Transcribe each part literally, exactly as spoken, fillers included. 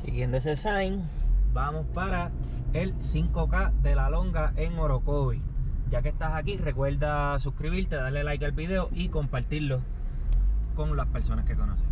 Siguiendo ese sign, vamos para el cinco K de La Longa en Orocovis. Ya que estás aquí, recuerda suscribirte, darle like al video y compartirlo con las personas que conoces.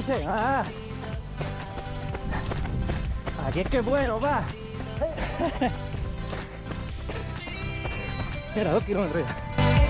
dice? Ah, aquí es que es bueno, va. Mira, dos kilómetros ya.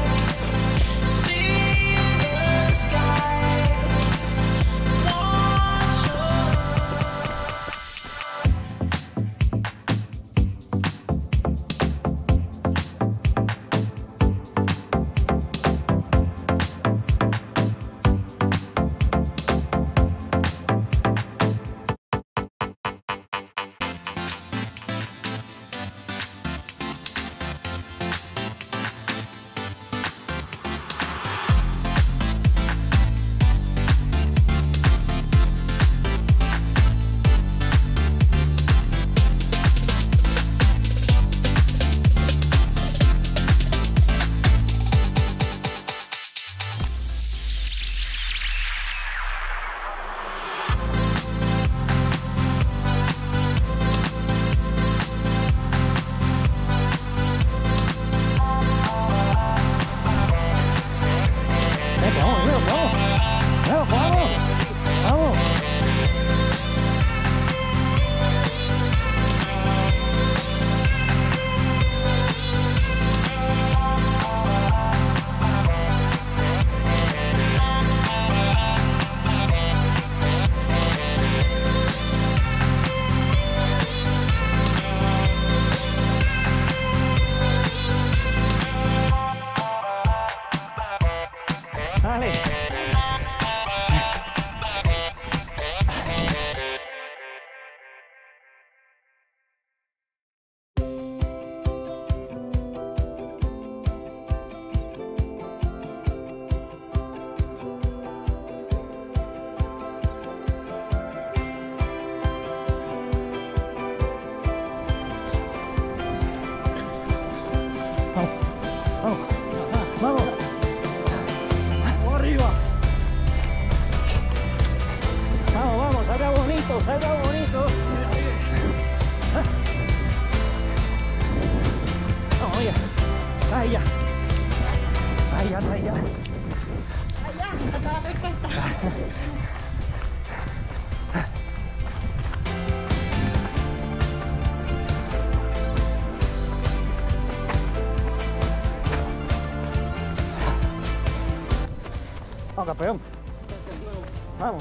Dale. Vamos, vamos, vamos. Vamos arriba. Vamos, vamos, salga bonito, salga bonito. Vamos, ya. Ahí ya. Ahí ya, ahí ya. Allá, hasta la pesqueta. Vamos, campeón. Vamos.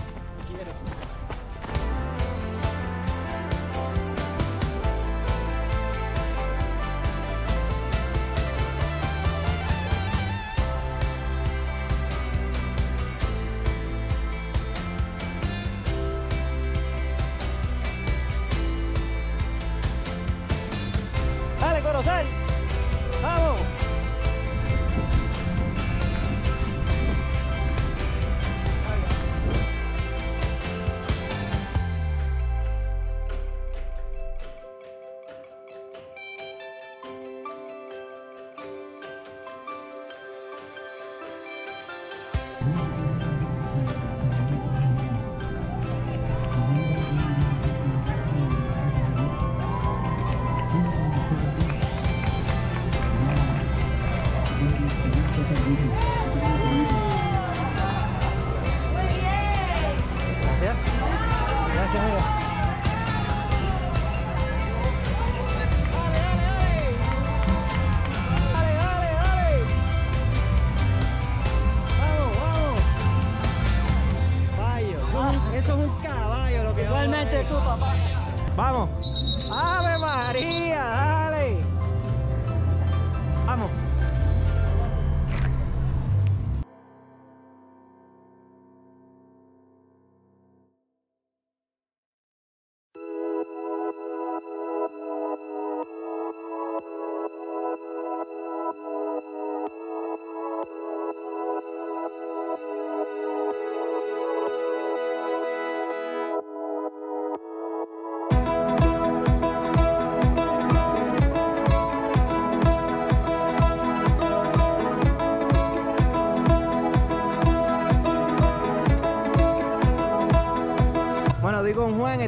Dale, Corozal. Vamos. Gracias. Gracias, amigo. Dale, dale, dale. Vamos, vamos.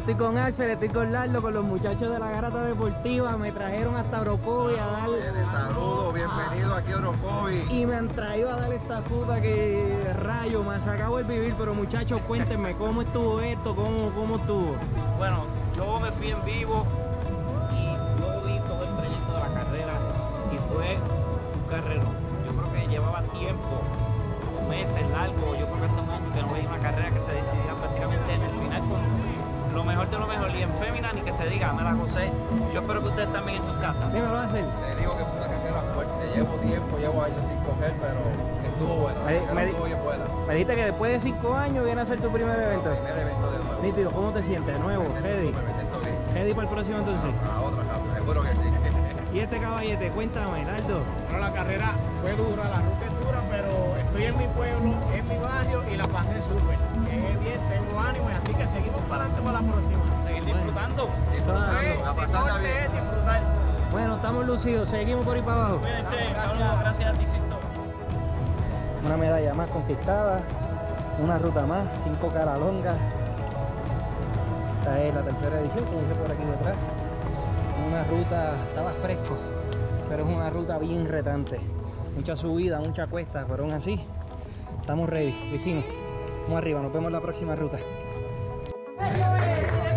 estoy con Axel, estoy con Lardo, con los muchachos de la Garata Deportiva. Me trajeron hasta Orocovi a dar... Saludos, bienvenido aquí a Orocovi. Y me han traído a dar esta puta que rayo, me ha sacado el vivir. Pero muchachos, cuéntenme, ¿cómo estuvo esto? ¿Cómo, cómo estuvo? Bueno, yo me fui en vivo y yo vi todo el trayecto de la carrera y fue un carrerón. Yo creo que llevaba tiempo, meses largos, yo creo que hasta un año que no veía una carrera que se decidía prácticamente en el final con lo mejor de lo mejor y en fémina ni que se diga, me la gocé. Yo espero que ustedes también en sus casas. Dímelo, Axel. Te digo que fue una carrera fuerte, llevo tiempo, llevo años sin coger, pero estuvo buena. Me- La carrera me- estuvo bien buena. Me dijiste que después de cinco años viene a ser tu primer evento. Primer evento de nuevo. Nítido, ¿cómo te sientes? De nuevo, Me siento ready. súper, me siento bien. Ready para el próximo entonces. A la otra, Javi, seguro que sí. Y este caballete, cuéntame, Lardo. Bueno, la carrera fue dura, la ruta es dura, pero estoy en mi pueblo, en mi barrio y la pasé súper. Llegué bien, tengo ánimo y así que seguimos para adelante para la próxima. Seguir disfrutando. Disfrutando, a pasarla Deporte bien. es disfrutar. Bueno, estamos lucidos, seguimos por ahí para abajo. Cuídense, saludos, gracias a ti, Cito. Una medalla más conquistada, una ruta más, cinco caras longas. Esta es la tercera edición, como dice por aquí detrás. Una ruta, estaba fresco, pero es una ruta bien retante. Mucha subida, mucha cuesta, pero aún así estamos ready, lo hicimos. Vamos arriba, nos vemos en la próxima ruta.